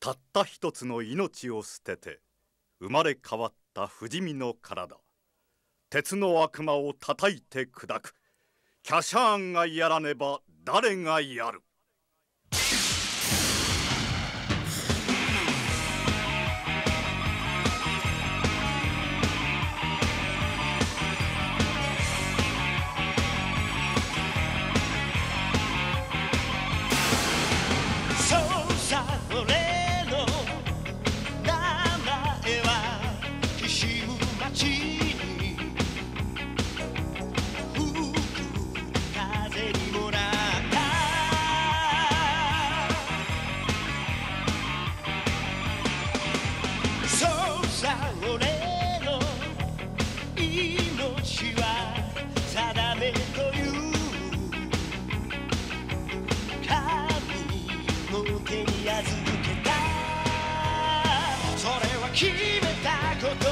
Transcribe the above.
たった一つの命を捨てて生まれ変わった不死身の体、鉄の悪魔を叩いて砕く。キャシャーンがやらねば誰がやる。 そうさ、俺の名前はきしむ街に吹く風にもらったそうさ、俺の命は定めという手に預けた。それは決めたこと